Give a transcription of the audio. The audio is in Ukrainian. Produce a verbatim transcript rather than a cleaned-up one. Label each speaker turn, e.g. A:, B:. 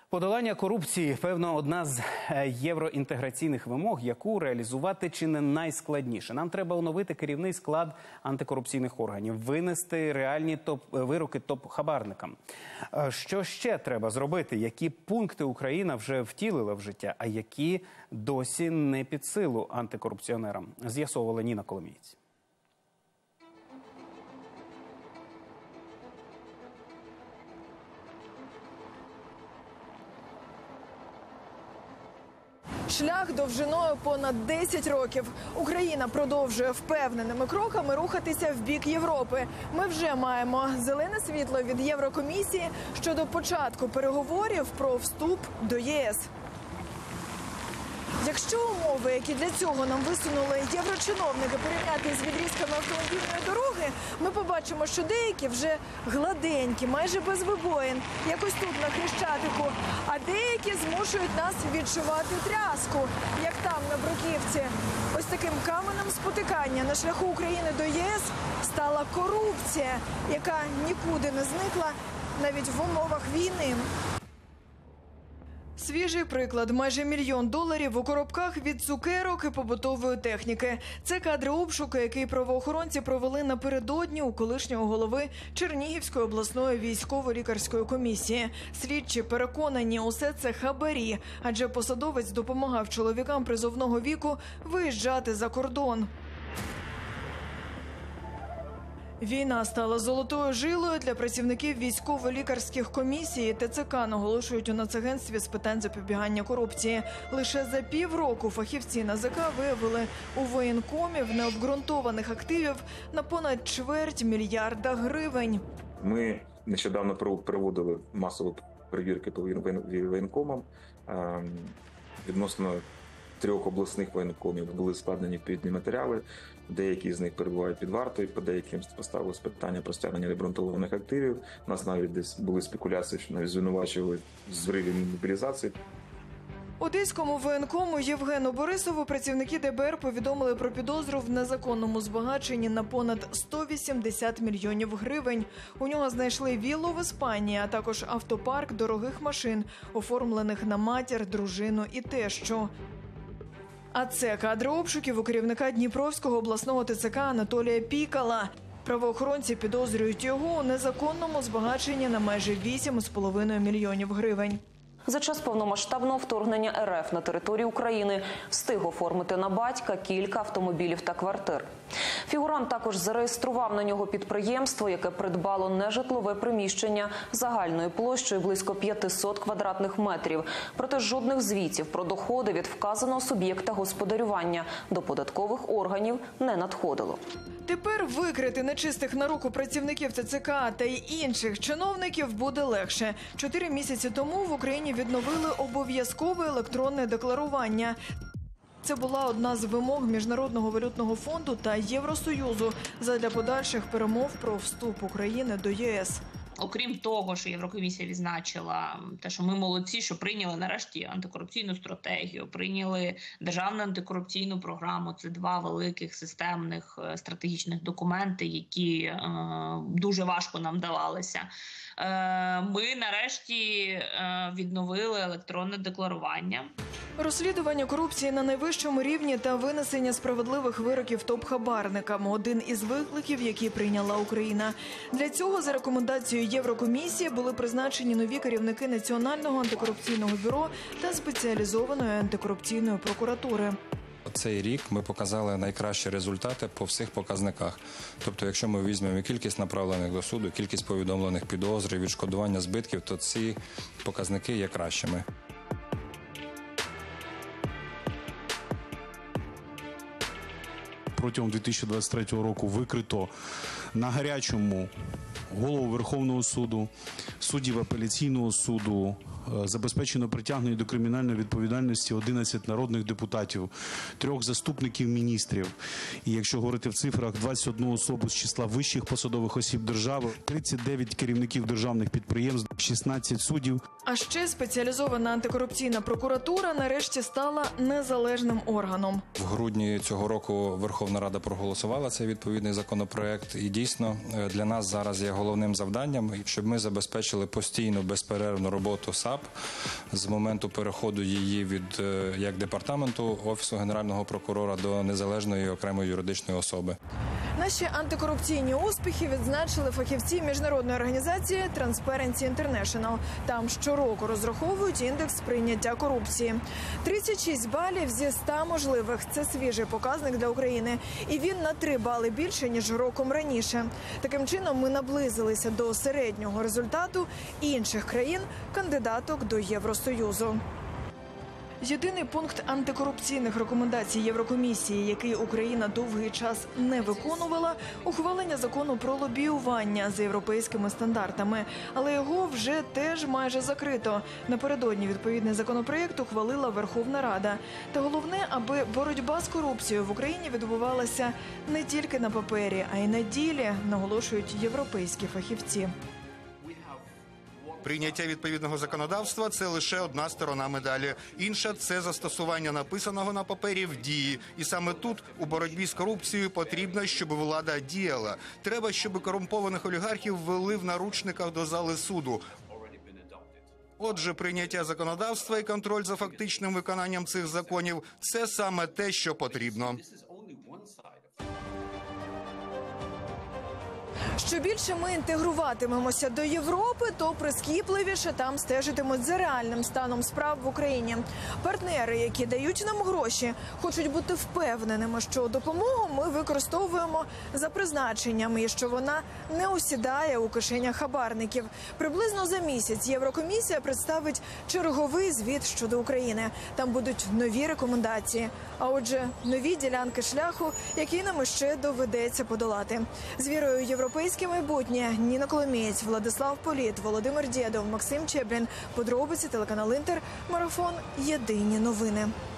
A: Подолання корупції, певно, одна з євроінтеграційних вимог, яку реалізувати чи не найскладніше. Нам треба оновити керівний склад антикорупційних органів, винести реальні топ вироки топ-хабарникам. Що ще треба зробити? Які пункти Україна вже втілила в життя, а які досі не під силу антикорупціонерам? З'ясовувала Ніна Коломієць.
B: Шлях довжиною понад десять років. Україна продовжує впевненими кроками рухатися в бік Європи. Ми вже маємо зелене світло від Єврокомісії щодо початку переговорів про вступ до ЄС. Якщо умови, які для цього нам висунули єврочиновники, порівняти з відрізками автомобільної дороги, ми побачимо, що деякі вже гладенькі, майже без вибоїн, якось тут на Хрещатику, а деякі змушують нас відчувати тряску, як там на Бруківці. Ось таким каменем спотикання на шляху України до ЄС стала корупція, яка нікуди не зникла навіть в умовах війни. Свіжий приклад – майже мільйон доларів у коробках від цукерок і побутової техніки. Це кадри обшуку, який правоохоронці провели напередодні у колишнього голови Чернігівської обласної військово-лікарської комісії. Слідчі переконані, усе це хабарі, адже посадовець допомагав чоловікам призовного віку виїжджати за кордон. Війна стала золотою жилою для працівників військово-лікарських комісій. ТЦК наголошують у Нацагентстві з питань запобігання корупції. Лише за півроку фахівці НАЗК виявили у воєнкомів необґрунтованих активів на понад чверть мільярда гривень.
C: Ми нещодавно проводили масові перевірки по воєнкомам. Відносно трьох обласних воєнкомів були складені відповідні матеріали. Деякі з них перебувають під вартою, по деяким поставилось питання про стягнення необґрунтованих активів. У нас навіть десь були спекуляції, що навіть звинувачували в зриві мобілізації.
B: Одеському воєнкому Євгену Борисову працівники ДБР повідомили про підозру в незаконному збагаченні на понад сто вісімдесят мільйонів гривень. У нього знайшли віллу в Іспанії, а також автопарк дорогих машин, оформлених на матір, дружину і тещу. А це кадри обшуків у керівника Дніпровського обласного ТЦК Анатолія Пікала. Правоохоронці підозрюють його у незаконному збагаченні на майже вісім з половиною мільйонів гривень.
D: За час повномасштабного вторгнення РФ на територію України встиг оформити на батька кілька автомобілів та квартир. Фігурант також зареєстрував на нього підприємство, яке придбало нежитлове приміщення загальною площею близько п'ятисот квадратних метрів. Проте жодних звітів про доходи від вказаного суб'єкта господарювання до податкових органів не надходило.
B: Тепер викрити нечистих на руку працівників ТЦК та й інших чиновників буде легше. Чотири місяці тому в Україні відновили обов'язкове електронне декларування. Це була одна з вимог Міжнародного валютного фонду та Євросоюзу задля подальших перемов про вступ України до ЄС.
E: Окрім того, що Єврокомісія відзначила те, що ми молодці, що прийняли нарешті антикорупційну стратегію, прийняли державну антикорупційну програму. Це два великих системних стратегічних документи, які е, дуже важко нам давалися. Е, ми нарешті е, відновили електронне декларування.
B: Розслідування корупції на найвищому рівні та винесення справедливих вироків топ-хабарникам – один із викликів, які прийняла Україна. Для цього за рекомендацією Єврокомісії були призначені нові керівники Національного антикорупційного бюро та спеціалізованої антикорупційної прокуратури.
F: Цей рік ми показали найкращі результати по всіх показниках. Тобто, якщо ми візьмемо кількість направлених до суду, кількість повідомлених підозр, відшкодування збитків, то ці показники є кращими.
G: Протягом дві тисячі двадцять третього року викрито на гарячому голову Верховного суду, суддів апеляційного суду, забезпечено притягнення до кримінальної відповідальності одинадцять народних депутатів, трьох заступників міністрів. І якщо говорити в цифрах, двадцять одну особу з числа вищих посадових осіб держави, тридцять дев'ять керівників державних підприємств, шістнадцять суддів.
B: А ще спеціалізована антикорупційна прокуратура нарешті стала незалежним органом.
F: В грудні цього року Верховна Рада проголосувала цей відповідний законопроект. І дійсно для нас зараз є головним завданням, щоб ми забезпечили постійну безперервну роботу ес масштаб з моменту переходу її від е, як департаменту Офісу Генерального прокурора до незалежної окремої юридичної особи.
B: Наші антикорупційні успіхи відзначили фахівці міжнародної організації Transparency International. Там щороку розраховують індекс сприйняття корупції. тридцять шість балів зі ста можливих – це свіжий показник для України. І він на три бали більше, ніж роком раніше. Таким чином ми наблизилися до середнього результату інших країн-кандидаток до Євросоюзу. Єдиний пункт антикорупційних рекомендацій Єврокомісії, який Україна довгий час не виконувала – ухвалення закону про лобіювання за європейськими стандартами. Але його вже теж майже закрито. Напередодні відповідний законопроєкт ухвалила Верховна Рада. Та головне, аби боротьба з корупцією в Україні відбувалася не тільки на папері, а й на ділі, наголошують європейські фахівці.
H: Прийняття відповідного законодавства – це лише одна сторона медалі. Інша – це застосування написаного на папері в дії. І саме тут, у боротьбі з корупцією, потрібно, щоб влада діяла. Треба, щоб корумпованих олігархів ввели в наручниках до зали суду. Отже, прийняття законодавства і контроль за фактичним виконанням цих законів – це саме те, що потрібно.
B: Що більше ми інтегруватимемося до Європи, то прискіпливіше там стежитимуть за реальним станом справ в Україні. Партнери, які дають нам гроші, хочуть бути впевненими, що допомогу ми використовуємо за призначенням і що вона не осідає у кишенях хабарників. Приблизно за місяць Єврокомісія представить черговий звіт щодо України. Там будуть нові рекомендації, а отже, нові ділянки шляху, які нам ще доведеться подолати. З вірою європейським майбутнє. Ніна Коломієць, Владислав Політ, Володимир Дєдов, Максим Чеблін. Подробиці, телеканал Інтер. Марафон. Єдині новини.